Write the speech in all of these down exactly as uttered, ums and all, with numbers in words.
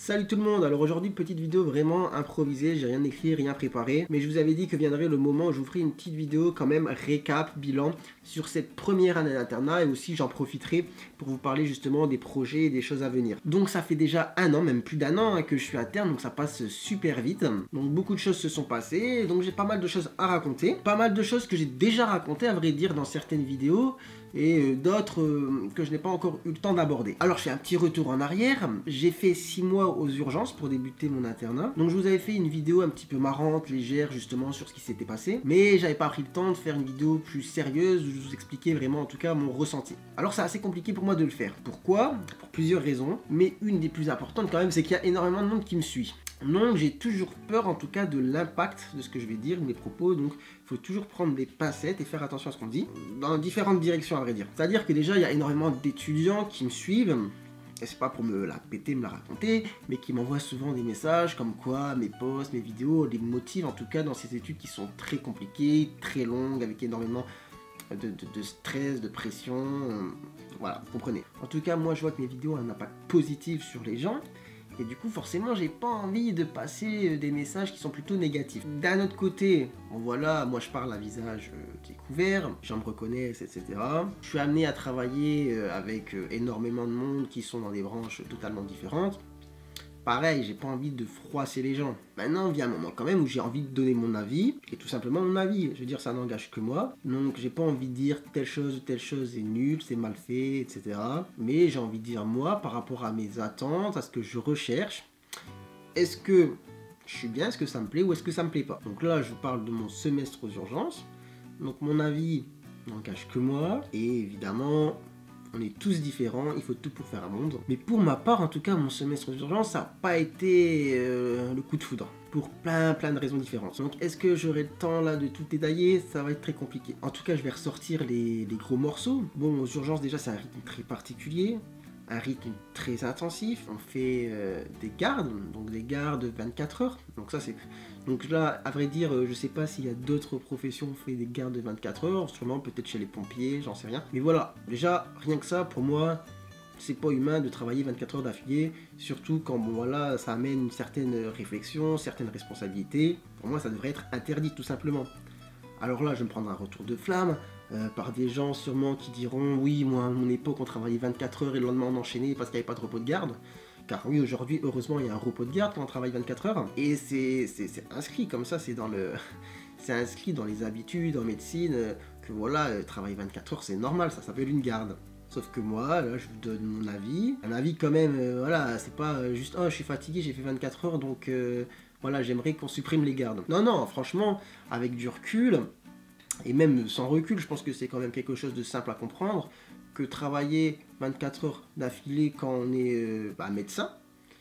Salut tout le monde, alors aujourd'hui petite vidéo vraiment improvisée, j'ai rien écrit, rien préparé, mais je vous avais dit que viendrait le moment où je vous ferai une petite vidéo quand même récap, bilan sur cette première année d'internat et aussi j'en profiterai pour vous parler justement des projets et des choses à venir. Donc ça fait déjà un an, même plus d'un an hein, que je suis interne, donc ça passe super vite, donc beaucoup de choses se sont passées, donc j'ai pas mal de choses à raconter, pas mal de choses que j'ai déjà racontées à vrai dire dans certaines vidéos, et d'autres euh, que je n'ai pas encore eu le temps d'aborder. Alors je fais un petit retour en arrière, j'ai fait six mois aux urgences pour débuter mon internat, donc je vous avais fait une vidéo un petit peu marrante, légère justement sur ce qui s'était passé, mais j'avais pas pris le temps de faire une vidéo plus sérieuse où je vous expliquais vraiment en tout cas mon ressenti. Alors c'est assez compliqué pour moi de le faire. Pourquoi? Pour plusieurs raisons, mais une des plus importantes quand même, c'est qu'il y a énormément de monde qui me suit. Donc j'ai toujours peur en tout cas de l'impact de ce que je vais dire, de mes propos, donc il faut toujours prendre des pincettes et faire attention à ce qu'on dit, dans différentes directions à vrai dire. C'est-à-dire que déjà il y a énormément d'étudiants qui me suivent, et c'est pas pour me la péter, me la raconter, mais qui m'envoient souvent des messages comme quoi mes posts, mes vidéos les motivent en tout cas dans ces études qui sont très compliquées, très longues, avec énormément de, de, de stress, de pression, voilà, vous comprenez. En tout cas moi je vois que mes vidéos ont un impact positif sur les gens, et du coup forcément j'ai pas envie de passer des messages qui sont plutôt négatifs. D'un autre côté, bon voilà, moi je parle à visage euh, découvert, les gens me reconnaissent, et cetera. Je suis amené à travailler euh, avec euh, énormément de monde qui sont dans des branches totalement différentes. Pareil, j'ai pas envie de froisser les gens. Maintenant vient un moment quand même où j'ai envie de donner mon avis, et tout simplement mon avis. Je veux dire, ça n'engage que moi, donc j'ai pas envie de dire telle chose ou telle chose est nulle, c'est mal fait, et cetera. Mais j'ai envie de dire moi, par rapport à mes attentes, à ce que je recherche, est-ce que je suis bien, est-ce que ça me plaît ou est-ce que ça me plaît pas? Donc là, je vous parle de mon semestre aux urgences, donc mon avis n'engage que moi, et évidemment... on est tous différents, il faut tout pour faire un monde. Mais pour ma part, en tout cas, mon semestre d'urgence, ça n'a pas été euh, le coup de foudre. Pour plein, plein de raisons différentes. Donc, est-ce que j'aurai le temps là de tout détailler? Ça va être très compliqué. En tout cas, je vais ressortir les, les gros morceaux. Bon, aux urgences, déjà, c'est un rythme très particulier. Un rythme très intensif, on fait euh, des gardes, donc des gardes vingt-quatre heures, donc ça c'est... Donc là, à vrai dire, euh, je sais pas s'il y a d'autres professions qui font des gardes de vingt-quatre heures, sûrement peut-être chez les pompiers, j'en sais rien. Mais voilà, déjà, rien que ça, pour moi, c'est pas humain de travailler vingt-quatre heures d'affilée, surtout quand, bon voilà, ça amène une certaine réflexion, certaines responsabilités. Pour moi, ça devrait être interdit, tout simplement. Alors là, je vais me prendre un retour de flamme, euh, par des gens sûrement qui diront « Oui, moi, à mon époque, on travaillait vingt-quatre heures et le lendemain, on enchaînait parce qu'il n'y avait pas de repos de garde. » Car oui, aujourd'hui, heureusement, il y a un repos de garde quand on travaille vingt-quatre heures. Et c'est inscrit comme ça, c'est dans le... c'est inscrit dans les habitudes, en médecine, euh, que voilà, euh, travailler vingt-quatre heures, c'est normal, ça s'appelle une garde. Sauf que moi, là, je vous donne mon avis. Un avis quand même, euh, voilà, c'est pas euh, juste « Oh, je suis fatigué, j'ai fait vingt-quatre heures, donc... Euh, » voilà, j'aimerais qu'on supprime les gardes. Non, non, franchement, avec du recul, et même sans recul, je pense que c'est quand même quelque chose de simple à comprendre, que travailler vingt-quatre heures d'affilée quand on est euh, bah, médecin,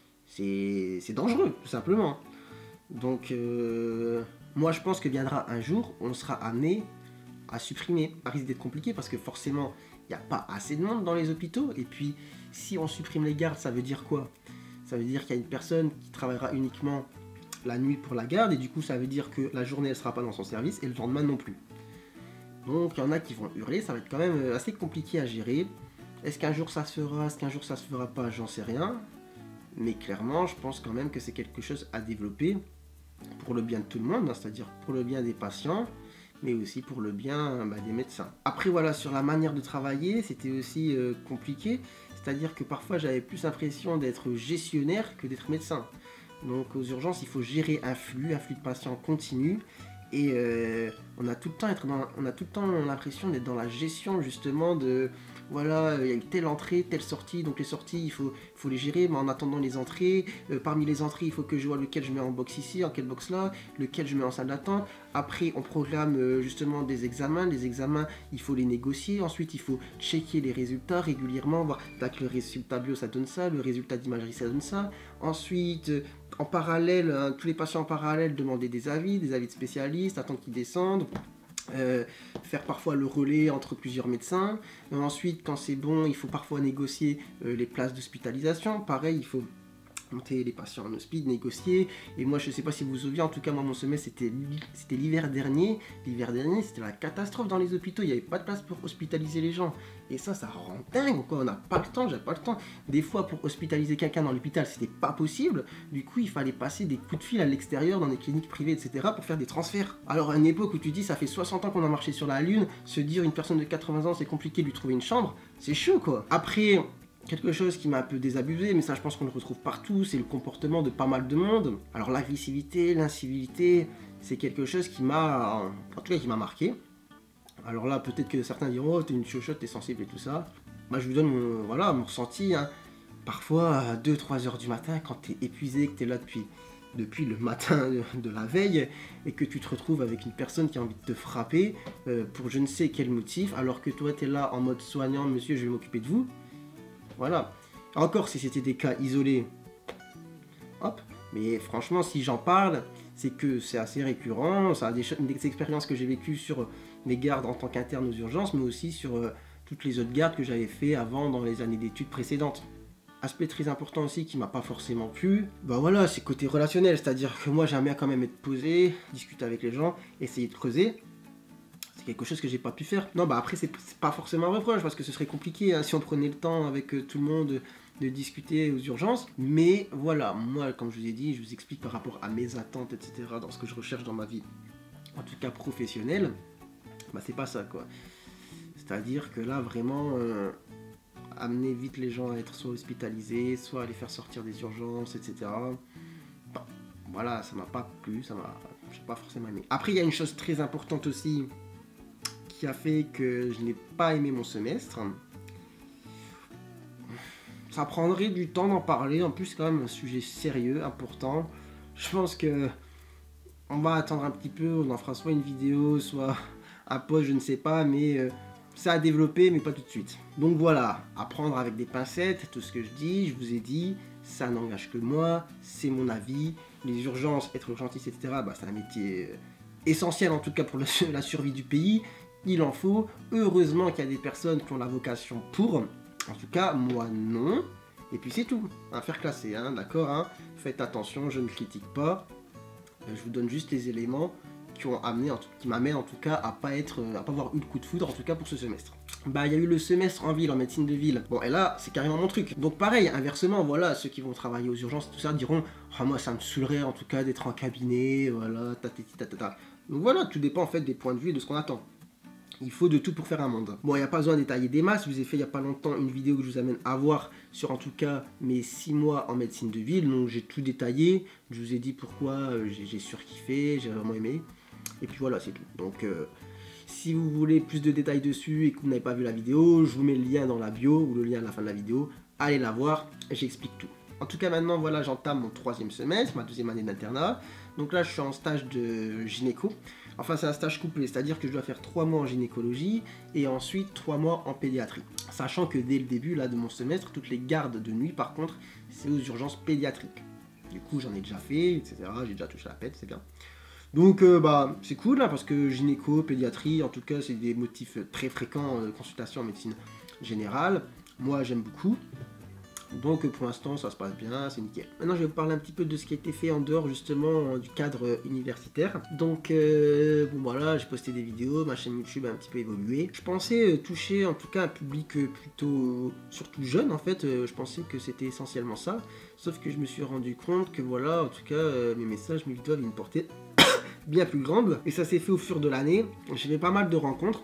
c'est dangereux, tout simplement. Donc, euh, moi je pense que viendra un jour, on sera amené à supprimer. Ça risque d'être compliqué parce que forcément, il n'y a pas assez de monde dans les hôpitaux, et puis si on supprime les gardes, ça veut dire quoi? Ça veut dire qu'il y a une personne qui travaillera uniquement la nuit pour la garde, et du coup ça veut dire que la journée elle sera pas dans son service et le lendemain non plus. Donc il y en a qui vont hurler, ça va être quand même assez compliqué à gérer. Est-ce qu'un jour ça se fera, est-ce qu'un jour ça se fera pas, j'en sais rien. Mais clairement je pense quand même que c'est quelque chose à développer pour le bien de tout le monde, hein, c'est-à-dire pour le bien des patients, mais aussi pour le bien bah, des médecins. Après voilà, sur la manière de travailler, c'était aussi euh, compliqué, c'est-à-dire que parfois j'avais plus l'impression d'être gestionnaire que d'être médecin. Donc aux urgences, il faut gérer un flux, un flux de patients continu, et euh, on a tout le temps être dans, on a tout le temps l'impression d'être dans la gestion justement de voilà, il y a eu telle entrée, telle sortie, donc les sorties il faut, faut les gérer, mais en attendant les entrées, euh, parmi les entrées il faut que je vois lequel je mets en box ici, en quelle box là, lequel je mets en salle d'attente. Après on programme euh, justement des examens, les examens il faut les négocier, ensuite il faut checker les résultats régulièrement, voir tac, le résultat bio ça donne ça, le résultat d'imagerie ça donne ça, ensuite euh, en parallèle, hein, tous les patients en parallèle demander des avis, des avis de spécialistes, attendre qu'ils descendent. Euh, faire parfois le relais entre plusieurs médecins. Euh, ensuite, quand c'est bon, il faut parfois négocier euh, les places d'hospitalisation. Pareil, il faut monter les patients en hospice, négocier. Et moi, je sais pas si vous vous souvenez, en tout cas, moi, mon semestre, c'était c'était l'hiver dernier. L'hiver dernier, c'était la catastrophe dans les hôpitaux. Il n'y avait pas de place pour hospitaliser les gens. Et ça, ça rend dingue, quoi. On n'a pas le temps, j'avais pas le temps. Des fois, pour hospitaliser quelqu'un dans l'hôpital, c'était pas possible. Du coup, il fallait passer des coups de fil à l'extérieur, dans des cliniques privées, et cetera, pour faire des transferts. Alors, à une époque où tu dis, ça fait soixante ans qu'on a marché sur la Lune, se dire une personne de quatre-vingts ans, c'est compliqué de lui trouver une chambre, c'est chaud, quoi. Après, quelque chose qui m'a un peu désabusé, mais ça je pense qu'on le retrouve partout, c'est le comportement de pas mal de monde. Alors l'agressivité, l'incivilité, c'est quelque chose qui m'a, en tout cas qui m'a marqué. Alors là, peut-être que certains diront, oh t'es une chochotte, t'es sensible et tout ça. Moi je vous donne mon, voilà, mon ressenti. Hein. Parfois, à deux trois heures du matin, quand t'es épuisé, que t'es là depuis, depuis le matin de la veille, et que tu te retrouves avec une personne qui a envie de te frapper, euh, pour je ne sais quel motif, alors que toi t'es là en mode soignant, monsieur, je vais m'occuper de vous. Voilà. Encore si c'était des cas isolés, hop. Mais franchement, si j'en parle, c'est que c'est assez récurrent. Ça a des, des expériences que j'ai vécues sur mes gardes en tant qu'interne aux urgences, mais aussi sur euh, toutes les autres gardes que j'avais fait avant dans les années d'études précédentes. Aspect très important aussi qui m'a pas forcément plu, bah voilà, c'est côté relationnel, c'est-à-dire que moi j'aime bien quand même être posé, discuter avec les gens, essayer de creuser. C'est quelque chose que j'ai pas pu faire. Non, bah après, c'est pas forcément un reproche parce que ce serait compliqué hein, si on prenait le temps avec euh, tout le monde de, de discuter aux urgences. Mais voilà, moi, comme je vous ai dit, je vous explique par rapport à mes attentes, et cetera, dans ce que je recherche dans ma vie, en tout cas professionnelle, bah c'est pas ça quoi. C'est-à-dire que là, vraiment, euh, amener vite les gens à être soit hospitalisés, soit à les faire sortir des urgences, et cetera. Bon, voilà, ça m'a pas plu, ça m'a, j'ai pas forcément aimé. Après, il y a une chose très importante aussi qui a fait que je n'ai pas aimé mon semestre. Ça prendrait du temps d'en parler, en plus c'est quand même un sujet sérieux, important. Je pense que on va attendre un petit peu, on en fera soit une vidéo, soit un post, je ne sais pas, mais euh, ça a développé, mais pas tout de suite. Donc voilà, à prendre avec des pincettes, tout ce que je dis, je vous ai dit, ça n'engage que moi, c'est mon avis. Les urgences, être urgentiste, et cetera, bah, c'est un métier essentiel en tout cas pour le, la survie du pays. Il en faut. Heureusement qu'il y a des personnes qui ont la vocation pour. En tout cas, moi non. Et puis c'est tout. Hein, faire classer, hein, d'accord hein. Faites attention, je ne critique pas. Je vous donne juste les éléments qui ont amené, en tout, qui m'amènent en tout cas à pas être, à pas avoir eu de coup de foudre, en tout cas pour ce semestre. Bah il y a eu le semestre en ville, en médecine de ville. Bon et là c'est carrément mon truc. Donc pareil, inversement, voilà, ceux qui vont travailler aux urgences, tout ça diront, oh, moi ça me saoulerait en tout cas d'être en cabinet, voilà, tatati tatata. Donc voilà, tout dépend en fait des points de vue et de ce qu'on attend. Il faut de tout pour faire un monde. Bon, il n'y a pas besoin de détailler des masses. Je vous ai fait il n'y a pas longtemps une vidéo que je vous amène à voir sur en tout cas mes six mois en médecine de ville. Donc j'ai tout détaillé. Je vous ai dit pourquoi euh, j'ai surkiffé, j'ai vraiment aimé. Et puis voilà, c'est tout. Donc euh, si vous voulez plus de détails dessus et que vous n'avez pas vu la vidéo, je vous mets le lien dans la bio ou le lien à la fin de la vidéo. Allez la voir, j'explique tout. En tout cas maintenant, voilà, j'entame mon troisième semestre, ma deuxième année d'internat. Donc là, je suis en stage de gynéco. Enfin, c'est un stage couplé, c'est-à-dire que je dois faire trois mois en gynécologie et ensuite trois mois en pédiatrie. Sachant que dès le début là, de mon semestre, toutes les gardes de nuit, par contre, c'est aux urgences pédiatriques. Du coup, j'en ai déjà fait, et cetera. J'ai déjà touché la pète, c'est bien. Donc, euh, bah, c'est cool, là, parce que gynéco, pédiatrie, en tout cas, c'est des motifs très fréquents de consultation en médecine générale. Moi, j'aime beaucoup. Donc pour l'instant ça se passe bien, c'est nickel. Maintenant je vais vous parler un petit peu de ce qui a été fait en dehors justement du cadre universitaire. Donc euh, bon voilà, j'ai posté des vidéos, ma chaîne YouTube a un petit peu évolué. Je pensais euh, toucher en tout cas un public euh, plutôt surtout jeune en fait, euh, je pensais que c'était essentiellement ça. Sauf que je me suis rendu compte que voilà, en tout cas euh, mes messages me doivent une portée bien plus grande. Et ça s'est fait au fur de l'année. J'ai fait pas mal de rencontres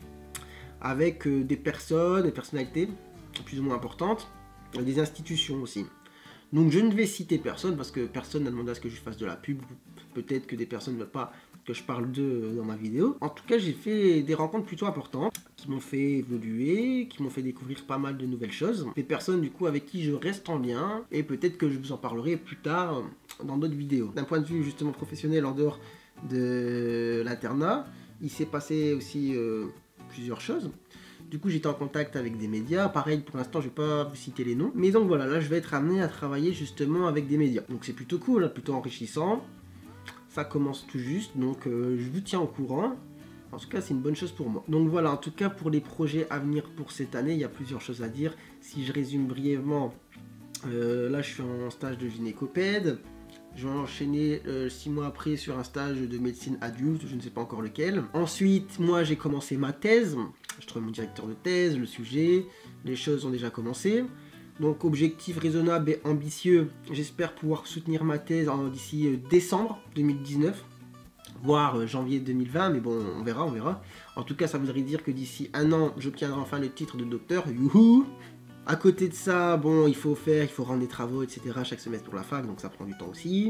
avec euh, des personnes, des personnalités plus ou moins importantes. Des institutions aussi. Donc je ne vais citer personne parce que personne n'a demandé à ce que je fasse de la pub. Peut-être que des personnes ne veulent pas que je parle d'eux dans ma vidéo. En tout cas, j'ai fait des rencontres plutôt importantes qui m'ont fait évoluer, qui m'ont fait découvrir pas mal de nouvelles choses. Des personnes du coup avec qui je reste en lien et peut-être que je vous en parlerai plus tard dans d'autres vidéos. D'un point de vue justement professionnel en dehors de l'internat, il s'est passé aussi euh, plusieurs choses. Du coup, j'étais en contact avec des médias. Pareil, pour l'instant, je vais pas vous citer les noms. Mais donc voilà, là, je vais être amené à travailler justement avec des médias. Donc c'est plutôt cool, hein, plutôt enrichissant. Ça commence tout juste, donc euh, je vous tiens au courant. En tout cas, c'est une bonne chose pour moi. Donc voilà, en tout cas, pour les projets à venir pour cette année, il y a plusieurs choses à dire. Si je résume brièvement, Euh, là je suis en stage de gynécopède. Je vais enchaîner euh, six mois après sur un stage de médecine adulte, je ne sais pas encore lequel. Ensuite, moi j'ai commencé ma thèse. Je trouve mon directeur de thèse, le sujet, les choses ont déjà commencé. Donc objectif raisonnable et ambitieux, j'espère pouvoir soutenir ma thèse d'ici euh, décembre deux mille dix-neuf, voire euh, janvier deux mille vingt, mais bon, on verra, on verra. En tout cas, ça voudrait dire que d'ici un an, j'obtiendrai enfin le titre de docteur, youhou! À côté de ça, bon, il faut faire, il faut rendre des travaux, et cetera chaque semestre pour la fac, donc ça prend du temps aussi.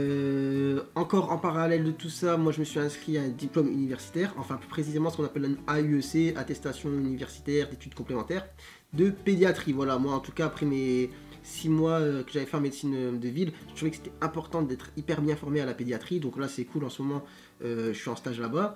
Euh, encore en parallèle de tout ça, moi je me suis inscrit à un diplôme universitaire, enfin plus précisément ce qu'on appelle un A U E C, attestation universitaire d'études complémentaires, de pédiatrie. Voilà, moi en tout cas après mes six mois euh, que j'avais fait en médecine de ville, je trouvais que c'était important d'être hyper bien formé à la pédiatrie, donc là c'est cool en ce moment, euh, je suis en stage là-bas.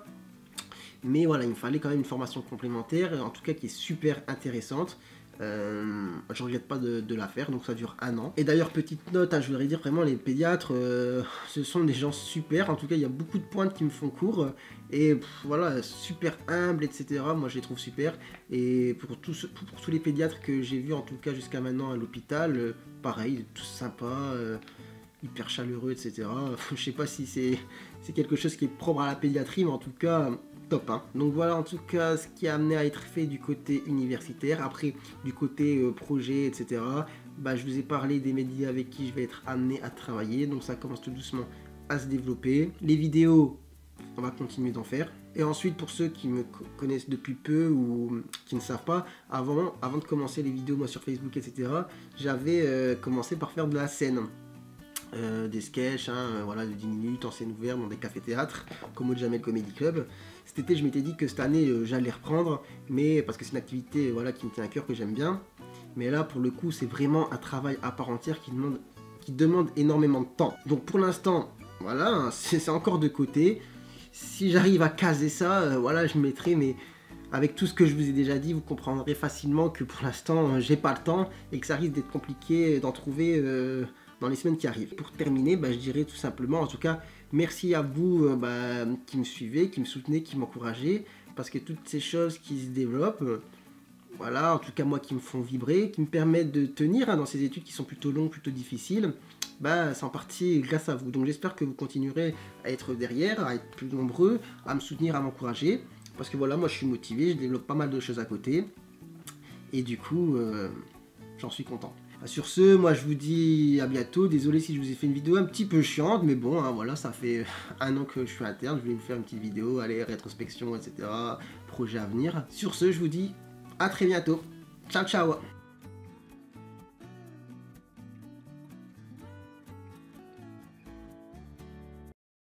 Mais voilà, il me fallait quand même une formation complémentaire, en tout cas qui est super intéressante. Euh, je regrette pas de, de la faire, donc ça dure un an. Et d'ailleurs, petite note, hein, je voudrais dire vraiment, les pédiatres, euh, ce sont des gens super. En tout cas, il y a beaucoup de pointes qui me font court. Et pff, voilà, super humble, et cetera. Moi, je les trouve super. Et pour tous, pour, pour tous les pédiatres que j'ai vus, en tout cas jusqu'à maintenant à l'hôpital, euh, pareil, tous sympas, euh, hyper chaleureux, et cetera. Je sais pas si c'est quelque chose qui est propre à la pédiatrie, mais en tout cas... top, hein. Donc voilà en tout cas ce qui a amené à être fait du côté universitaire. Après du côté euh, projet, et cetera. Bah, je vous ai parlé des médias avec qui je vais être amené à travailler. Donc ça commence tout doucement à se développer. Les vidéos, on va continuer d'en faire. Et ensuite pour ceux qui me connaissent depuis peu ou qui ne savent pas, avant, avant de commencer les vidéos moi sur Facebook, et cetera, j'avais euh, commencé par faire de la scène. Euh, des sketchs, hein, voilà, de dix minutes en scène ouverte dans des cafés-théâtres, comme au Jamel Comedy Club. Cet été, je m'étais dit que cette année, euh, j'allais reprendre, mais parce que c'est une activité voilà, qui me tient à cœur, que j'aime bien. Mais là, pour le coup, c'est vraiment un travail à part entière qui demande, qui demande énormément de temps. Donc pour l'instant, voilà, c'est encore de côté. Si j'arrive à caser ça, euh, voilà, je mettrai, mais avec tout ce que je vous ai déjà dit, vous comprendrez facilement que pour l'instant, euh, j'ai pas le temps et que ça risque d'être compliqué d'en trouver... Euh, dans les semaines qui arrivent. Pour terminer, bah, je dirais tout simplement, en tout cas, merci à vous euh, bah, qui me suivez, qui me soutenez, qui m'encouragez, parce que toutes ces choses qui se développent, euh, voilà, en tout cas moi qui me font vibrer, qui me permettent de tenir hein, dans ces études qui sont plutôt longues, plutôt difficiles, bah, c'est en partie grâce à vous. Donc j'espère que vous continuerez à être derrière, à être plus nombreux, à me soutenir, à m'encourager, parce que voilà, moi je suis motivé, je développe pas mal de choses à côté, et du coup, euh, j'en suis content. Sur ce, moi je vous dis à bientôt. Désolé si je vous ai fait une vidéo un petit peu chiante, mais bon, hein, voilà, ça fait un an que je suis interne. Je voulais vous faire une petite vidéo, allez, rétrospection, et cetera. Projet à venir. Sur ce, je vous dis à très bientôt. Ciao, ciao.